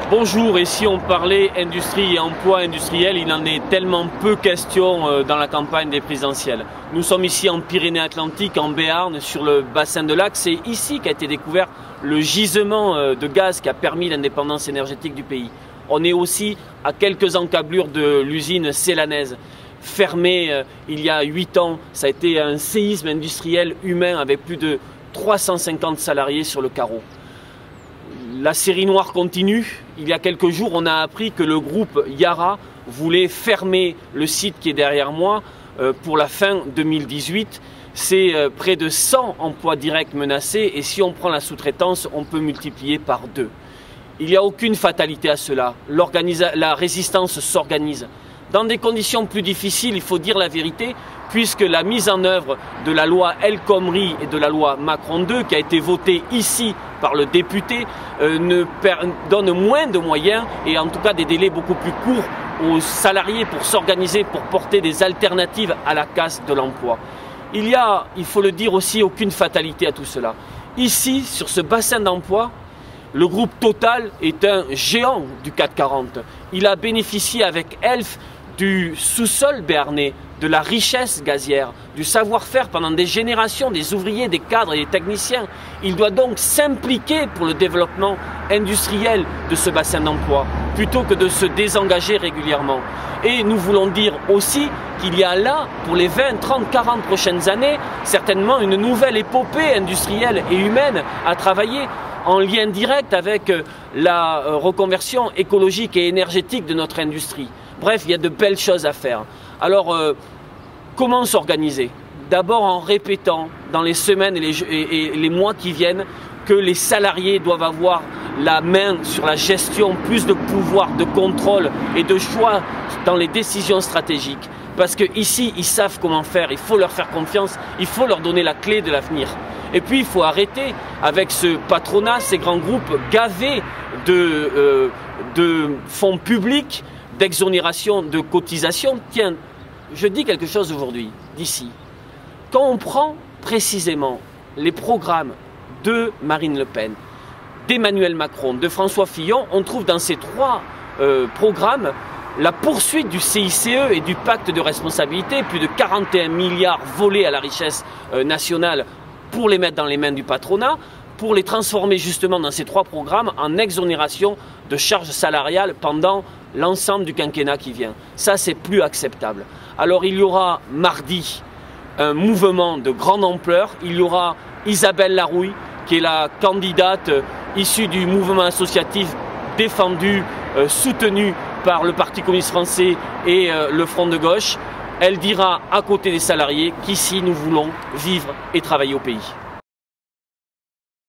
Bonjour, et si on parlait industrie et emploi industriel, il en est tellement peu question dans la campagne des présidentielles. Nous sommes ici en Pyrénées-Atlantiques, en Béarn, sur le bassin de Lac. C'est ici qu'a été découvert le gisement de gaz qui a permis l'indépendance énergétique du pays. On est aussi à quelques encablures de l'usine célanaise. Fermée il y a 8 ans, ça a été un séisme industriel humain avec plus de 350 salariés sur le carreau. La série noire continue. Il y a quelques jours, on a appris que le groupe Yara voulait fermer le site qui est derrière moi pour la fin 2018. C'est près de 100 emplois directs menacés et si on prend la sous-traitance, on peut multiplier par 2. Il n'y a aucune fatalité à cela. La résistance s'organise. Dans des conditions plus difficiles, il faut dire la vérité, puisque la mise en œuvre de la loi El Khomri et de la loi Macron 2, qui a été votée ici par le député, donne moins de moyens et en tout cas des délais beaucoup plus courts aux salariés pour s'organiser, pour porter des alternatives à la casse de l'emploi. Il faut le dire aussi, aucune fatalité à tout cela. Ici, sur ce bassin d'emploi, le groupe Total est un géant du CAC 40. Il a bénéficié avec Elf du sous-sol béarnais, de la richesse gazière, du savoir-faire pendant des générations des ouvriers, des cadres et des techniciens. Il doit donc s'impliquer pour le développement industriel de ce bassin d'emploi, plutôt que de se désengager régulièrement. Et nous voulons dire aussi qu'il y a là, pour les 20, 30, 40 prochaines années, certainement une nouvelle épopée industrielle et humaine à travailler en lien direct avec la reconversion écologique et énergétique de notre industrie. Bref, il y a de belles choses à faire. Alors, comment s'organiser? D'abord en répétant dans les semaines et les mois qui viennent que les salariés doivent avoir la main sur la gestion, plus de pouvoir, de contrôle et de choix dans les décisions stratégiques. Parce qu'ici, ils savent comment faire, il faut leur faire confiance, il faut leur donner la clé de l'avenir. Et puis, il faut arrêter avec ce patronat, ces grands groupes gavés de fonds publics, d'exonération de cotisations. Tiens, je dis quelque chose aujourd'hui, d'ici. Quand on prend précisément les programmes de Marine Le Pen, d'Emmanuel Macron, de François Fillon, on trouve dans ces 3 programmes la poursuite du CICE et du pacte de responsabilité, plus de 41 milliards volés à la richesse nationale pour les mettre dans les mains du patronat, pour les transformer justement dans ces 3 programmes en exonération de charges salariales pendant l'ensemble du quinquennat qui vient. Ça, c'est plus acceptable. Alors il y aura mardi un mouvement de grande ampleur. Il y aura Isabelle Larouille, qui est la candidate issue du mouvement associatif défendu, soutenu par le Parti communiste français et le Front de gauche. Elle dira à côté des salariés qu'ici nous voulons vivre et travailler au pays.